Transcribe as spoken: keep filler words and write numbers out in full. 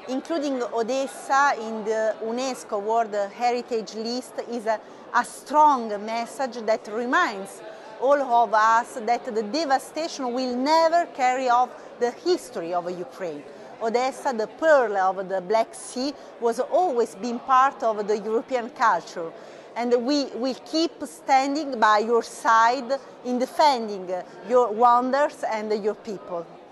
Including Odessa in the UNESCO World Heritage List is a, a strong message that reminds all of us that the devastation will never carry off the history of Ukraine. Odessa, the pearl of the Black Sea, was always been part of the European culture. And we will keep standing by your side in defending your wonders and your people.